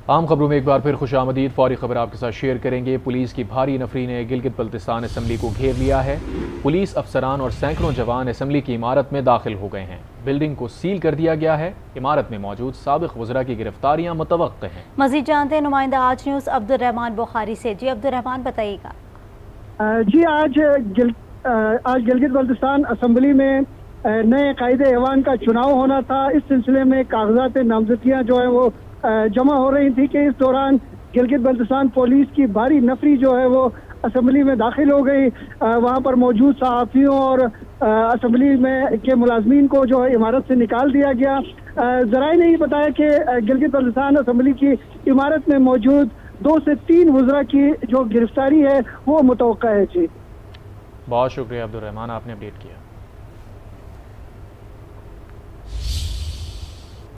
आम खबरों में एक बार फिर खुशामदीद। फौरी खबर आपके साथ शेयर करेंगे। पुलिस की भारी नफरी ने गिलगित बल्तिस्तान असम्बली को घेर लिया है। पुलिस अफसरान और सैकड़ों जवान असम्बली की इमारत में दाखिल हो गए हैं। बिल्डिंग को सील कर दिया गया है। इमारत में मौजूद साबिक वज़रा की गिरफ्तारियां मुतवक्के हैं। मजीद जानते हैं नुमाइंदा आज न्यूज़ अब्दुर्रहमान बुखारी से। जी अब्दुर्रहमान बताइएगा। जी आज गिलगित बल्तिस्तान असम्बली में नए कायदे ऐवान का चुनाव होना था। इस सिलसिले में कागजात नामजदगियाँ जो है वो जमा हो रही थी कि इस दौरान गिलगित बल्तिस्तान पुलिस की भारी नफरी जो है वो असम्बली में दाखिल हो गई। वहाँ पर मौजूद सहाफ़ियों और असम्बली में के मुलाजमीन को जो है इमारत से निकाल दिया गया। ज़राए ने बताया कि गिलगित बल्तिस्तान असम्बली की इमारत में मौजूद 2 से 3 वज़रा की जो गिरफ्तारी है वो मुतवक्का है। जी बहुत शुक्रिया अब्दुर्रहमान, आपने अपडेट किया।